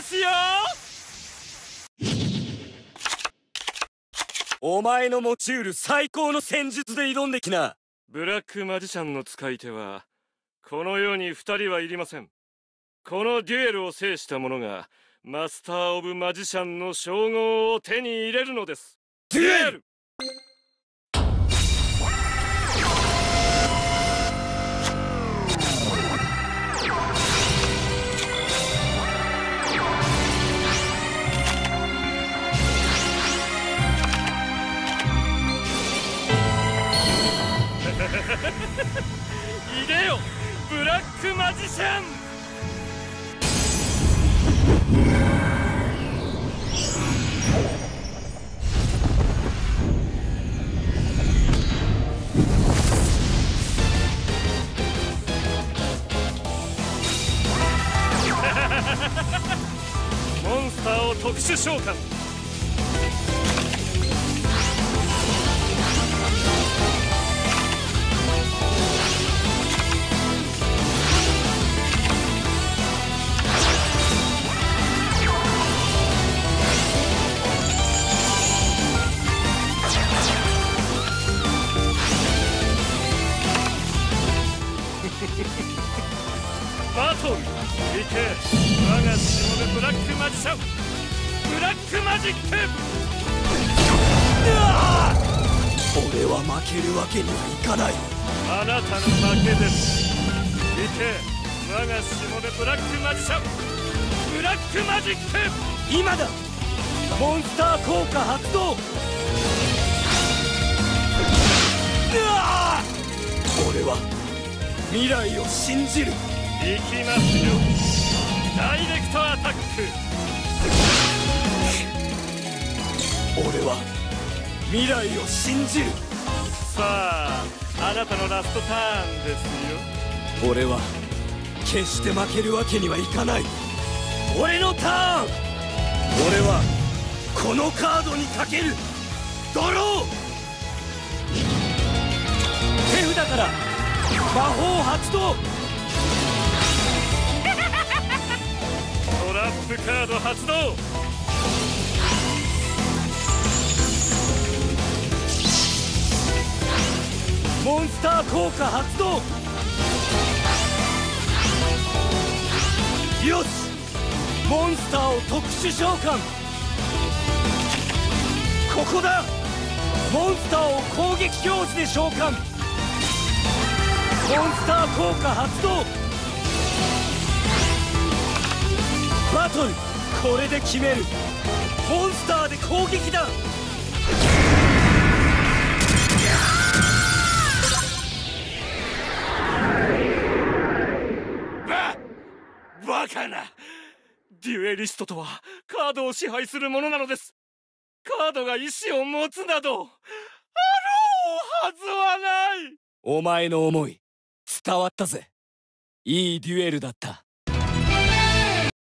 ですよ。 お前の持ちうる最高の戦術で挑んできな。 ブラックマジシャンの使い手はこの世に2人はいりません。このデュエルを制した者がマスター・オブ・マジシャンの称号を手に入れるのです。 デュエル。 いでよブラックマジシャン。モンスターを特殊召喚。バトル行け我がしもべブラックマジシャンブラックマジック。 俺は負けるわけにはいかない。 あなたの負けです。行け我がしもべブラックマジシャンブラックマジック。 今だ。モンスター効果発動。俺は未来を信じる。 行きますよダイレクトアタック。 俺は未来を信じる。 さああなたのラストターンですよ。 俺は決して負けるわけにはいかない。俺のターン。俺はこのカードにかける。ドロー。手札から魔法発動。 トラップカード発動。 モンスター効果発動。よしモンスターを特殊召喚。ここだ。モンスターを攻撃表示で召喚。モンスター効果発動。バトルこれで決める。モンスターで攻撃だ。 バカな。デュエリストとはカードを支配するものなのです。カードが意志を持つなどあろうはずはない。 お前の思い伝わったぜ。いいデュエルだった。